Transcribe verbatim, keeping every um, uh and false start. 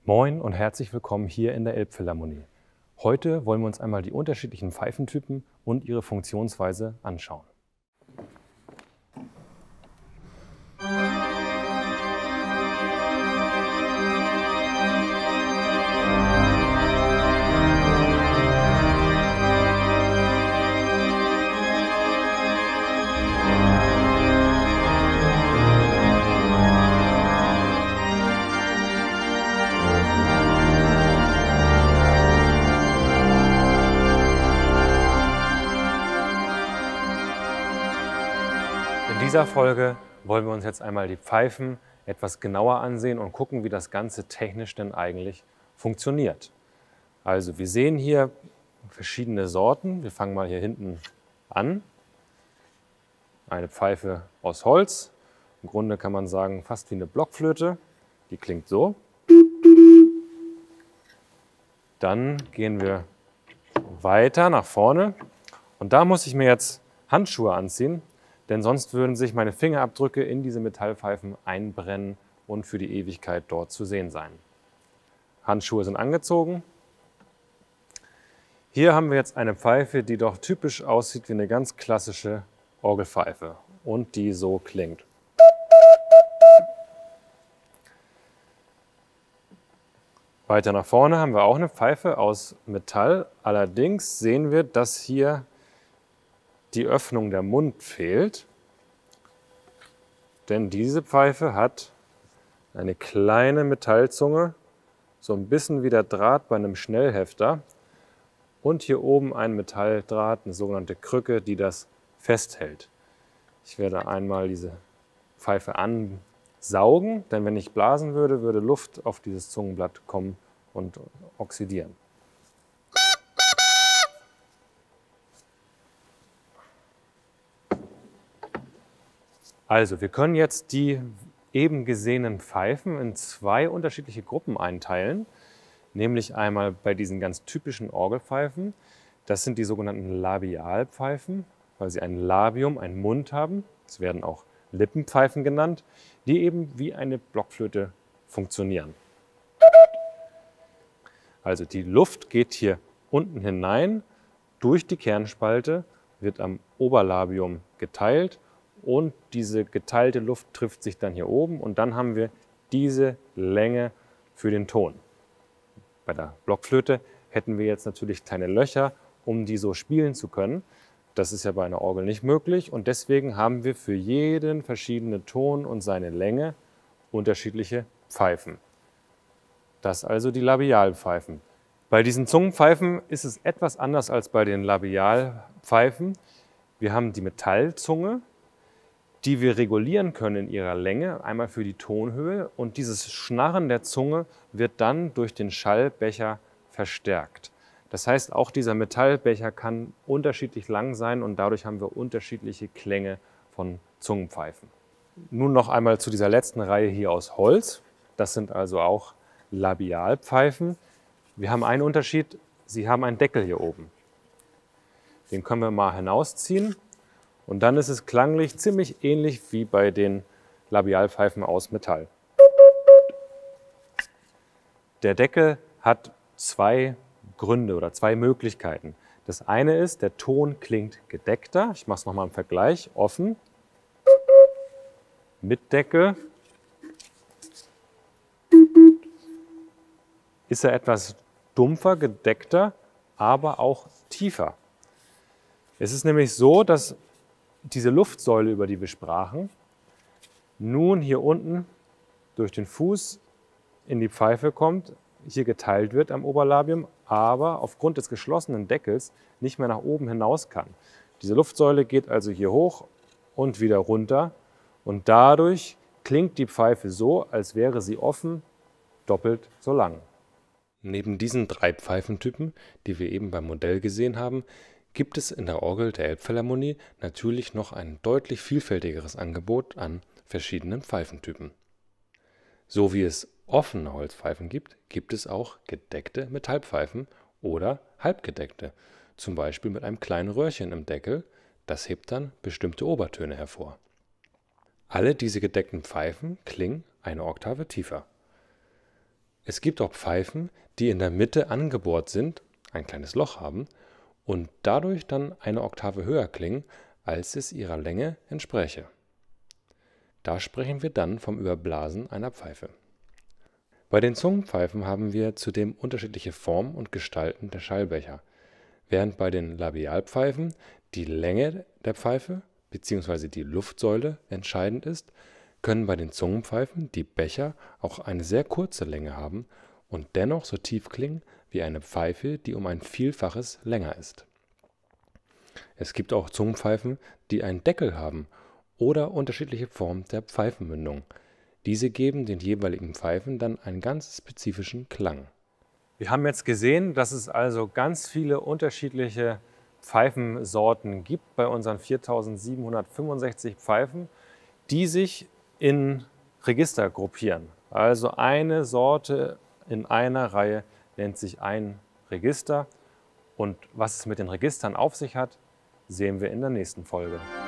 Moin und herzlich willkommen hier in der Elbphilharmonie. Heute wollen wir uns einmal die unterschiedlichen Pfeifentypen und ihre Funktionsweise anschauen. In dieser Folge wollen wir uns jetzt einmal die Pfeifen etwas genauer ansehen und gucken, wie das Ganze technisch denn eigentlich funktioniert. Also wir sehen hier verschiedene Sorten. Wir fangen mal hier hinten an. Eine Pfeife aus Holz. Im Grunde kann man sagen, fast wie eine Blockflöte. Die klingt so. Dann gehen wir weiter nach vorne. Und da muss ich mir jetzt Handschuhe anziehen. Denn sonst würden sich meine Fingerabdrücke in diese Metallpfeifen einbrennen und für die Ewigkeit dort zu sehen sein. Handschuhe sind angezogen. Hier haben wir jetzt eine Pfeife, die doch typisch aussieht wie eine ganz klassische Orgelpfeife und die so klingt. Weiter nach vorne haben wir auch eine Pfeife aus Metall. Allerdings sehen wir, dass hier die Öffnung der Mund fehlt, denn diese Pfeife hat eine kleine Metallzunge, so ein bisschen wie der Draht bei einem Schnellhefter und hier oben ein Metalldraht, eine sogenannte Krücke, die das festhält. Ich werde einmal diese Pfeife ansaugen, denn wenn ich blasen würde, würde Luft auf dieses Zungenblatt kommen und oxidieren. Also, wir können jetzt die eben gesehenen Pfeifen in zwei unterschiedliche Gruppen einteilen, nämlich einmal bei diesen ganz typischen Orgelpfeifen. Das sind die sogenannten Labialpfeifen, weil sie ein Labium, einen Mund haben. Es werden auch Lippenpfeifen genannt, die eben wie eine Blockflöte funktionieren. Also die Luft geht hier unten hinein, durch die Kernspalte, wird am Oberlabium geteilt. Und diese geteilte Luft trifft sich dann hier oben und dann haben wir diese Länge für den Ton. Bei der Blockflöte hätten wir jetzt natürlich kleine Löcher, um die so spielen zu können. Das ist ja bei einer Orgel nicht möglich und deswegen haben wir für jeden verschiedenen Ton und seine Länge unterschiedliche Pfeifen. Das also die Labialpfeifen. Bei diesen Zungenpfeifen ist es etwas anders als bei den Labialpfeifen. Wir haben die Metallzunge, die wir regulieren können in ihrer Länge, einmal für die Tonhöhe und dieses Schnarren der Zunge wird dann durch den Schallbecher verstärkt. Das heißt, auch dieser Metallbecher kann unterschiedlich lang sein und dadurch haben wir unterschiedliche Klänge von Zungenpfeifen. Nun noch einmal zu dieser letzten Reihe hier aus Holz. Das sind also auch Labialpfeifen. Wir haben einen Unterschied, sie haben einen Deckel hier oben. Den können wir mal hinausziehen. Und dann ist es klanglich ziemlich ähnlich wie bei den Labialpfeifen aus Metall. Der Deckel hat zwei Gründe oder zwei Möglichkeiten. Das eine ist, der Ton klingt gedeckter. Ich mache es nochmal im Vergleich. Offen, mit Deckel ist er etwas dumpfer, gedeckter, aber auch tiefer. Es ist nämlich so, dass diese Luftsäule, über die wir sprachen, nun hier unten durch den Fuß in die Pfeife kommt, hier geteilt wird am Oberlabium, aber aufgrund des geschlossenen Deckels nicht mehr nach oben hinaus kann. Diese Luftsäule geht also hier hoch und wieder runter und dadurch klingt die Pfeife so, als wäre sie offen, doppelt so lang. Neben diesen drei Pfeifentypen, die wir eben beim Modell gesehen haben, gibt es in der Orgel der Elbphilharmonie natürlich noch ein deutlich vielfältigeres Angebot an verschiedenen Pfeifentypen. So wie es offene Holzpfeifen gibt, gibt es auch gedeckte Metallpfeifen oder halbgedeckte, zum Beispiel mit einem kleinen Röhrchen im Deckel, das hebt dann bestimmte Obertöne hervor. Alle diese gedeckten Pfeifen klingen eine Oktave tiefer. Es gibt auch Pfeifen, die in der Mitte angebohrt sind, ein kleines Loch haben und dadurch dann eine Oktave höher klingen, als es ihrer Länge entspräche. Da sprechen wir dann vom Überblasen einer Pfeife. Bei den Zungenpfeifen haben wir zudem unterschiedliche Formen und Gestalten der Schallbecher. Während bei den Labialpfeifen die Länge der Pfeife bzw. die Luftsäule entscheidend ist, können bei den Zungenpfeifen die Becher auch eine sehr kurze Länge haben und dennoch so tief klingen wie eine Pfeife, die um ein Vielfaches länger ist. Es gibt auch Zungenpfeifen, die einen Deckel haben oder unterschiedliche Formen der Pfeifenmündung. Diese geben den jeweiligen Pfeifen dann einen ganz spezifischen Klang. Wir haben jetzt gesehen, dass es also ganz viele unterschiedliche Pfeifensorten gibt bei unseren viertausendsiebenhundertfünfundsechzig Pfeifen, die sich in Register gruppieren. Also eine Sorte in einer Reihe nennt sich ein Register. Und was es mit den Registern auf sich hat, sehen wir in der nächsten Folge.